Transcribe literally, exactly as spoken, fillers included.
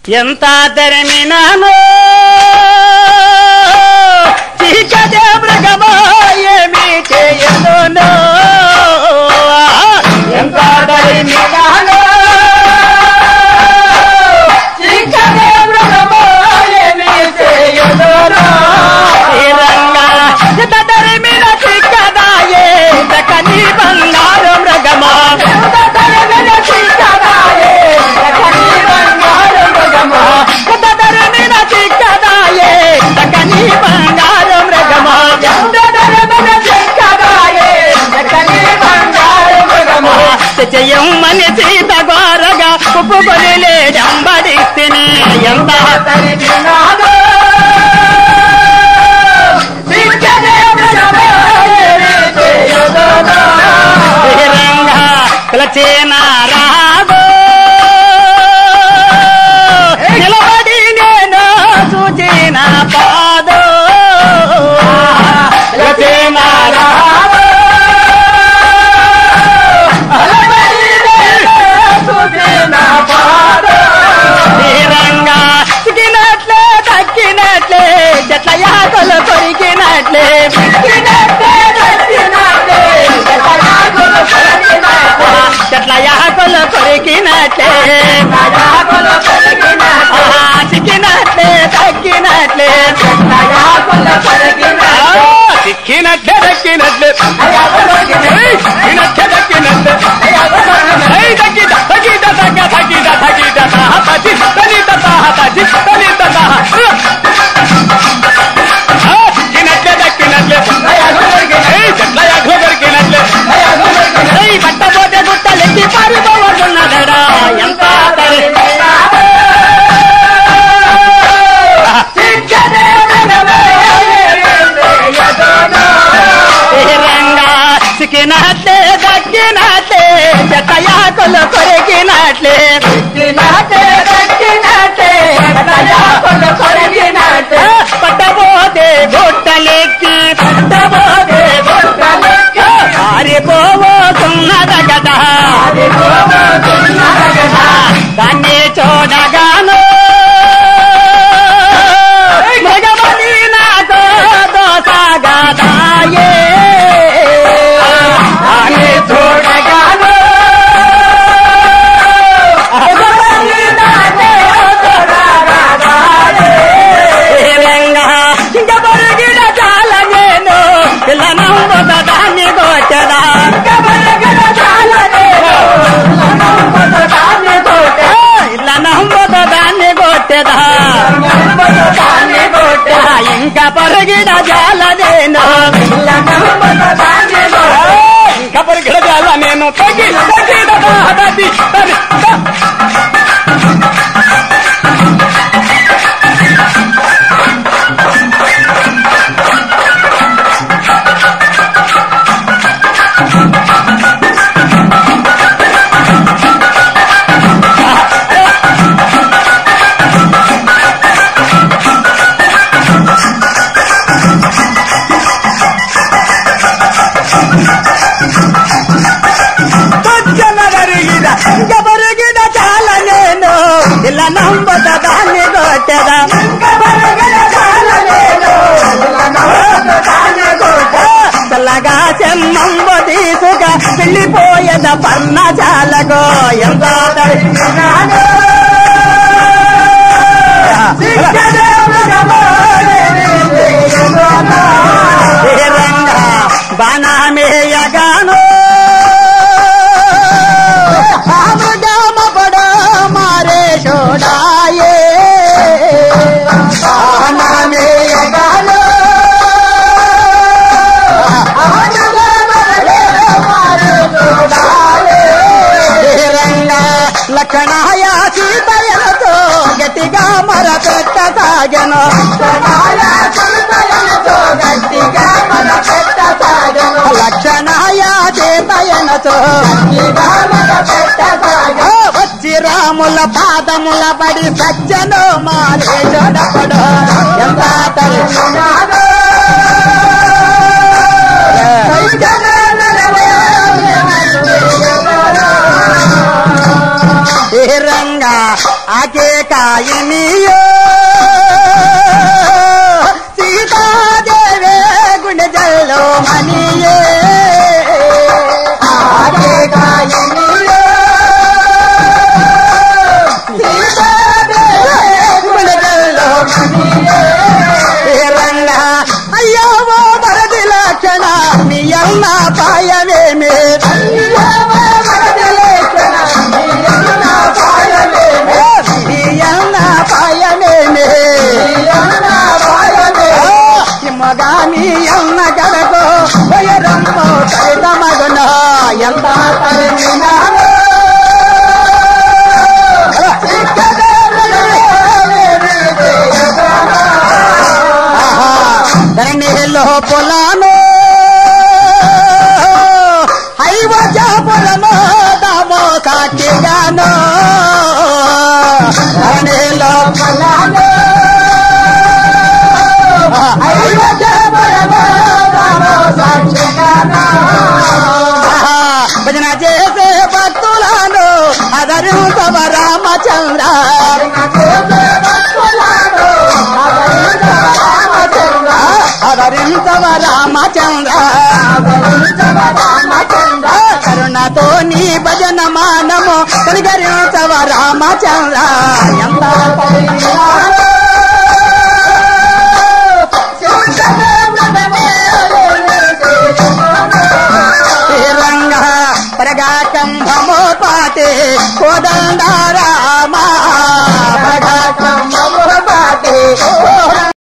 ఎంత ధర్మినానో చీకటే మృగమో ఏమి చేయను ఎంత ధర్మినానో చీకటే మృగమో ఏమి చేయను రంగా ఎంత ధర్మిన చిక్కదాయే దకని బంగారు మృగమో ఎంత ధర్మిన చిక్కదాయే దకని బంగారు మృగమో ఎంత ధర్మిన చిక్కదాయే దకని బంగారు మృగమో ఎంత ధర్మిన చిక్కదాయే దకని బంగారు మృగమో చెయ్యమ్మని సీత గోరగా ఉప్పుకొని లేడంబడిస్తిని ఎంత తరిగినాదో రాగో నిలబడి నేను సూచిన పాదో రాగో సూచిన పాదో రంగా సిగినట్లే తక్కినట్లే చెట్ల యాకలు కొరికినట్లే చెట్ల యాకలు కొరికినట్లే సిక్కినట్లే తక్కినట్లే సిక్కినట్లే దక్కినట్లే సిక్కినట్లే దక్కినట్లే తగ్గిద తగ్గిద తగ్గ తగ్గిద తగ్గిద తగి తనిత తగి తనిత సిక్కినట్లే దక్కినట్లే చెట్ల యాకలు కొరికినట్లే పట్టబోతే గుట్టలెక్కి పారిపోవడున్నదడా ఎంత రంగా సిక్కినట్లే దక్కినట్లే చెట్ల యాకలు కొరికినట్లే పట్టబోతే గుట్టలెక్కి పట్టబోతే గుట్టలెక్కి పారిపోతున్నద కదా దాన్ని చూడగాను మృగమని నాకు దోసగదాయే దాన్ని చూడగాను ఇంకా పొరుగిన చాలా నేను ఇలా నమ్ముత దాన్ని కొట్టదా ఇలా నమ్ముత దాన్ని కొట్టదా ఇంకా పొరుగిన జాల నేను ఇంకా పొరుగిన జాల నేను తగ్గి తగ్గి ఇలా నంబత దాన్ని కొట్టదా చల్లగా చెమ్మంబ తీసుక వెళ్ళిపోయేద పన్న చాలగో ఎంత రంగా బాణమేయగాను छोड़ाए లక్షణాయా సీతయ్యలతో గట్టిగా మర పెట్ట సాగను లక్షణాయా సీతయ్యలతో వచ్చి రాముల పాదముల పడి సజ్జను మారే చూడపడు ఎంత తల్లినాదో రంగా ఆకే కాయ కాయనియో సీతాదేవే గుండె జల్లో మనియే ఆగే కాయనియో సీతాదేవే గుండె జల్లో మనియే రంగా అయ్యో వరది లక్షణ మీ అన్న పాయమేమే మగామి అన్న గడకో వయరంతో కవిత మగన ఎంత ధరణిలో పొలాను హైవజ పొలము దామో సాక్షిగాను ధరణిలో పొలాను భజన చేసే భక్తులను ఆదరించవ రామచంద్ర ఆదరించవ రామచంద్ర కరుణతో నీ భజన మానము కనికరించవ రామచంద్ర ఎంత కంభమో పాటే కోదండారామా కంభమో పాటే